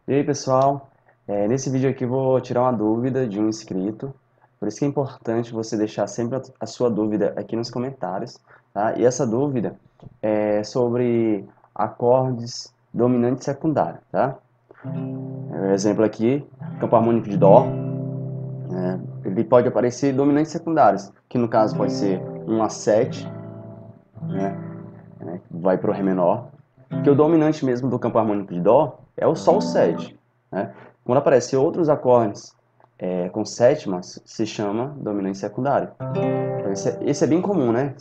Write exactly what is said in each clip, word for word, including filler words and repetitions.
E aí, pessoal, É, nesse vídeo aqui eu vou tirar uma dúvida de um inscrito, por isso que é importante você deixar sempre a a sua dúvida aqui nos comentários, tá? E essa dúvida é sobre acordes dominante e secundário, tá? É, exemplo aqui, campo harmônico de Dó, né? Ele pode aparecer dominantes e secundários, que no caso pode ser um A sete, né? né, Vai para o Ré menor, que o dominante mesmo do campo harmônico de Dó é o Sol sete, né? Quando aparecem outros acordes é, com sétimas, se chama dominante secundário. Então, esse, é, esse é bem comum, né?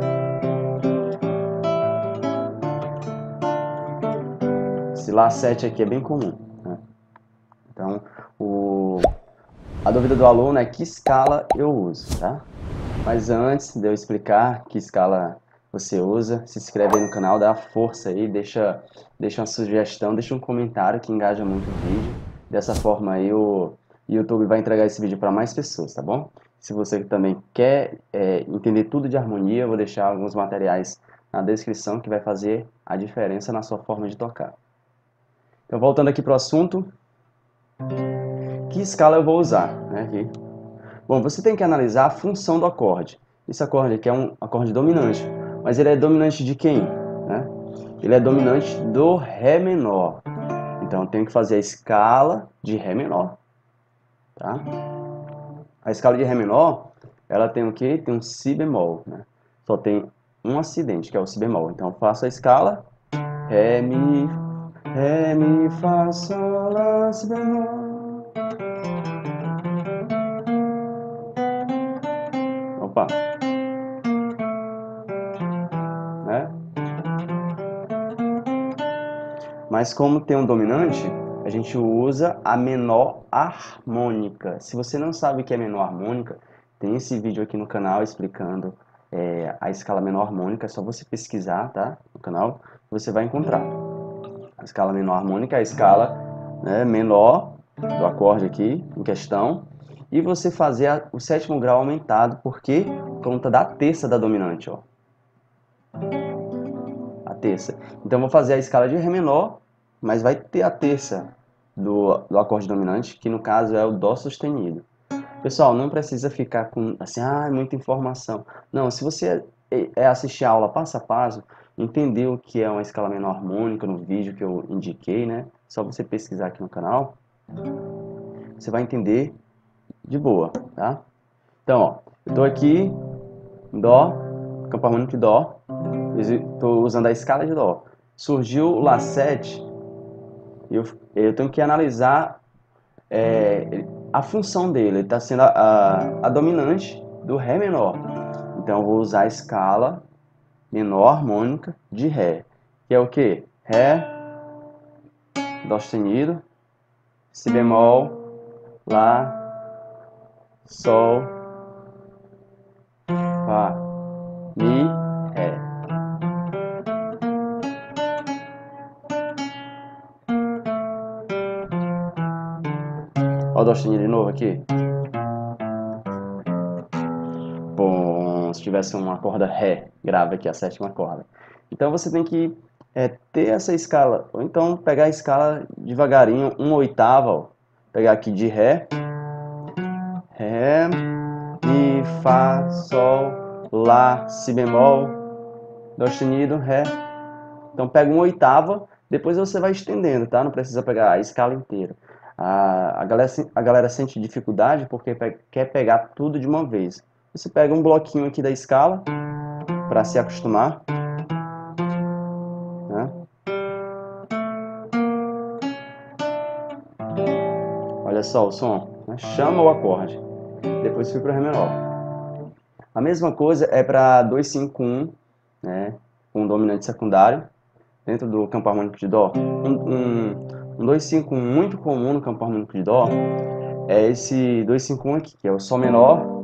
Esse Lá sete aqui é bem comum, né? Então, o, a dúvida do aluno é que escala eu uso, tá? Mas antes de eu explicar que escala você usa, se inscreve aí no canal, dá força aí, deixa, deixa uma sugestão, deixa um comentário que engaja muito o vídeo. Dessa forma aí o YouTube vai entregar esse vídeo para mais pessoas, tá bom? Se você também quer é, entender tudo de harmonia, eu vou deixar alguns materiais na descrição que vai fazer a diferença na sua forma de tocar. Então voltando aqui para o assunto, que escala eu vou usar, né, aqui. Bom, você tem que analisar a função do acorde. Esse acorde aqui é um acorde dominante, mas ele é dominante de quem? Né? Ele é dominante do Ré menor. Então, eu tenho que fazer a escala de Ré menor. Tá? A escala de Ré menor, ela tem o quê? Tem um Si bemol. Né? Só tem um acidente, que é o Si bemol. Então, eu faço a escala Ré, Mi, Ré, Mi, Fá, Sol, Lá, Si bemol. Opa! Né? Mas como tem um dominante, a gente usa a menor harmônica. Se você não sabe o que é menor harmônica, tem esse vídeo aqui no canal explicando é, a escala menor harmônica. É só você pesquisar, tá? No canal, você vai encontrar. A escala menor harmônica é a escala, né, menor do acorde aqui em questão. E você fazer a, o sétimo grau aumentado, porque conta da terça da dominante, ó. A terça. Então, eu vou fazer a escala de Ré menor, mas vai ter a terça do, do acorde dominante, que no caso é o Dó sustenido. Pessoal, não precisa ficar com, assim, ah, muita informação. Não, se você é, é assistir a aula passo a passo, entender o que é uma escala menor harmônica no vídeo que eu indiquei, né? Só você pesquisar aqui no canal, você vai entender de boa, tá? Então, ó, eu estou aqui em Dó, campo harmônico de Dó, estou usando a escala de Dó. Surgiu o Lá sete, eu, eu tenho que analisar é, a função dele. Ele está sendo a, a, a dominante do Ré menor. Então eu vou usar a escala menor harmônica de Ré, que é o que? Ré, Dó sustenido, Si bemol, Lá, Sol, Fá, Mi, Ré. Olha o Dó sustenido de novo aqui. Bom, se tivesse uma corda Ré grave aqui, a sétima corda. Então você tem que é, ter essa escala, ou então pegar a escala devagarinho, uma oitava, ó. Pegar aqui de Ré, Ré, Mi, Fá, Sol, Lá, Si bemol, Dó sustenido, Ré. Então pega uma oitava, depois você vai estendendo, tá? Não precisa pegar a escala inteira. A, a, galera, a galera sente dificuldade porque pe quer pegar tudo de uma vez. Você pega um bloquinho aqui da escala para se acostumar, né? Olha só o som, né? Chama o acorde, depois fui para o Ré menor. A mesma coisa é para dois cinco um, né? Com um dominante secundário, dentro do campo harmônico de Dó. Um, um, um dois cinco um muito comum no campo harmônico de Dó é esse dois cinco um aqui, que é o Sol menor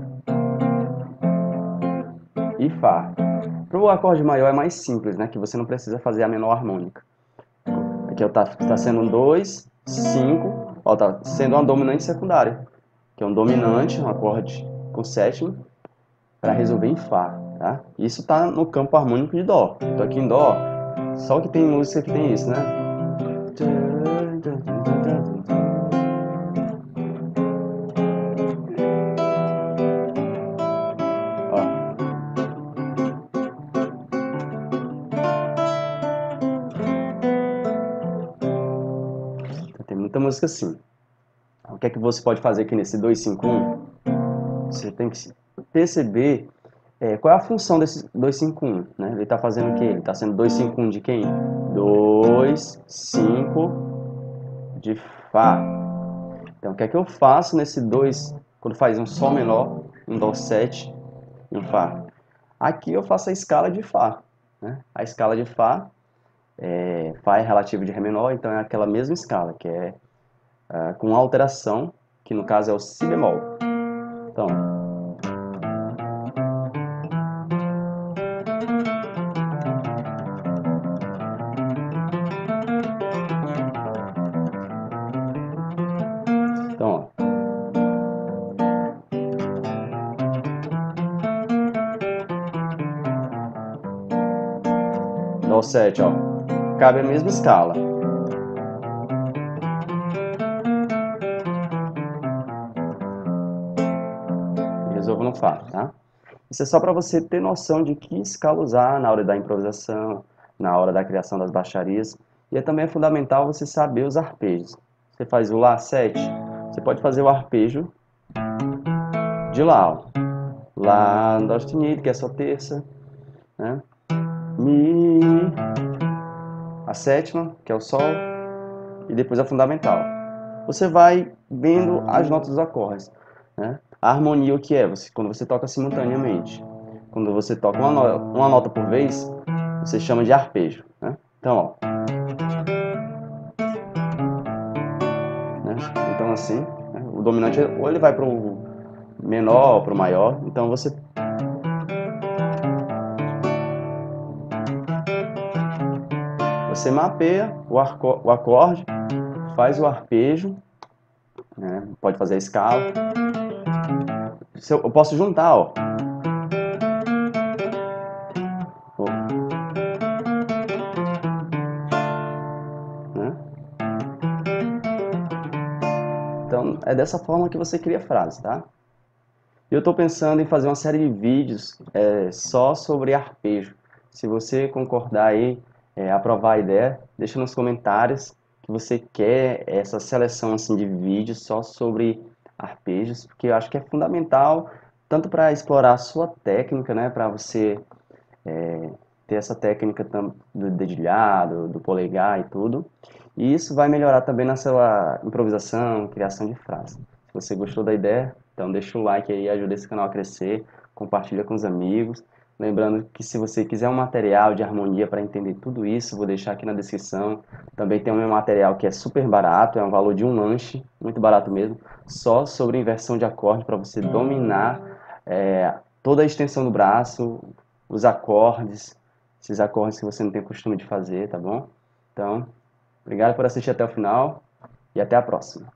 e Fá. Para o acorde maior é mais simples, né? Que você não precisa fazer a menor harmônica. Aqui está tá sendo um dois, cinco, ó, tá sendo uma dominante secundária, que é um dominante, um acorde com sétima, para resolver em Fá, tá? Isso está no campo harmônico de Dó. Estou aqui em Dó, só que tem música que tem isso, né? Tem muita música assim. O que é que você pode fazer aqui nesse dois cinco um? Você tem que perceber é, qual é a função desse dois cinco um, né? Ele está fazendo o quê? Ele está sendo dois cinco um de quem? dois, cinco de Fá. Então, o que é que eu faço nesse dois, quando faz um Sol menor, um Dó sete e um Fá? Aqui eu faço a escala de Fá, né? A escala de Fá, é, Fá é relativo de Ré menor, então é aquela mesma escala, que é uh, com alteração, que no caso é o Si bemol. Então, então ó, Dó sete, ó, cabe a mesma escala. E resolvo no Fá, tá? Isso é só para você ter noção de que escala usar na hora da improvisação, na hora da criação das baixarias. E é também fundamental você saber os arpejos. Você faz o Lá sete, você pode fazer o arpejo de Lá, ó. Lá, Dó sustenido, que é só terça, né? Mi, a sétima, que é o Sol, e depois a fundamental. Você vai vendo as notas dos acordes, né? A harmonia, o que é? Você, quando você toca simultaneamente. Quando você toca uma, no, uma nota por vez, você chama de arpejo, né? Então, ó. Né? Então, assim, né? O dominante, ou ele vai para o menor ou para o maior, então você... Você mapeia o, arco, o acorde, faz o arpejo, né? Pode fazer a escala. Eu posso juntar, ó. Né? Então, é dessa forma que você cria frases, tá? Eu estou pensando em fazer uma série de vídeos é, só sobre arpejo. Se você concordar aí, é, aprovar a ideia, deixa nos comentários que você quer essa seleção assim, de vídeos só sobre arpejos, porque eu acho que é fundamental, tanto para explorar a sua técnica, né, para você é, ter essa técnica do dedilhado, do polegar e tudo, e isso vai melhorar também na sua improvisação, criação de frases. Se você gostou da ideia, então deixa o like aí, ajuda esse canal a crescer, compartilha com os amigos. Lembrando que se você quiser um material de harmonia para entender tudo isso, vou deixar aqui na descrição. Também tem um meu material que é super barato, é um valor de um lanche, muito barato mesmo, só sobre inversão de acorde para você dominar é, toda a extensão do braço, os acordes, esses acordes que você não tem costume de fazer, tá bom? Então, obrigado por assistir até o final e até a próxima.